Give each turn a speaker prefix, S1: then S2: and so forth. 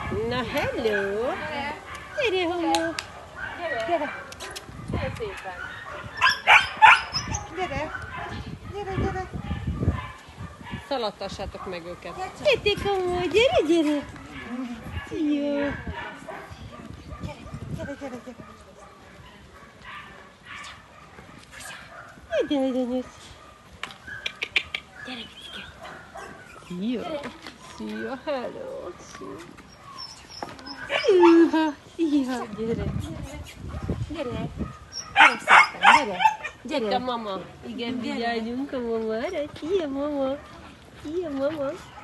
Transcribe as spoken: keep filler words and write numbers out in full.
S1: Na, hello! Gyere, homo! Gyere!
S2: Gyere szépen!
S1: Gyere! Gyere, gyere! Szaladtassátok meg őket! Gyere, homo! Gyere, gyere! Jó! Gyere, gyere, gyere! Gyere, gyere, gyere! Gyere, picike! Szia! Szia, hello! Szia! Szia! Szia! Gyere! Gyere! Gyere szépen, gyere! Gyere! Itt a mama! Igen, vigyázzunk a mamára! Szia, mama! Szia, mama!